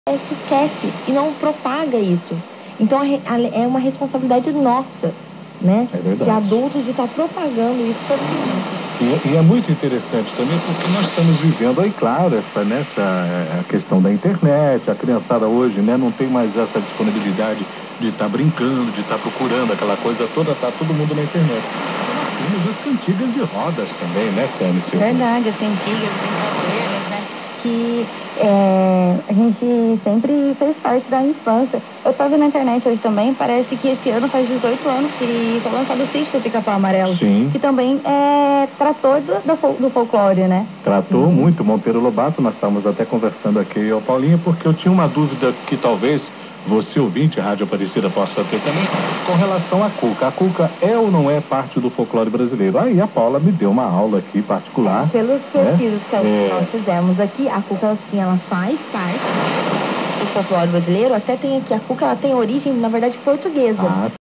se esquece e não propaga isso. Então é uma responsabilidade nossa, né? De adultos, de estar propagando isso para as crianças. E é muito interessante também porque nós estamos vivendo aí, claro, a questão da internet. A criançada hoje, né, não tem mais essa disponibilidade de estar brincando, de estar procurando aquela coisa toda, tá todo mundo na internet. Nós temos as cantigas de rodas também, né, Sami Silva? Verdade, as cantigas, brincadeiras, né? Que a gente sempre fez parte da infância. Eu tava na internet hoje também, parece que esse ano faz 18 anos que foi lançado o Sítio do Pica-Pau Amarelo. Sim. Que também tratou do folclore, né? Tratou muito. Monteiro Lobato, nós estávamos até conversando aqui, ó, Paulinho, porque eu tinha uma dúvida que talvez você, ouvinte, Rádio Aparecida, possa ter também, com relação à cuca. A cuca é ou não é parte do folclore brasileiro? Aí a Paula me deu uma aula aqui particular. Pelos pesquisas que nós fizemos aqui, a cuca, assim, ela faz parte do folclore brasileiro. Até tem aqui, a cuca, ela tem origem, na verdade, portuguesa.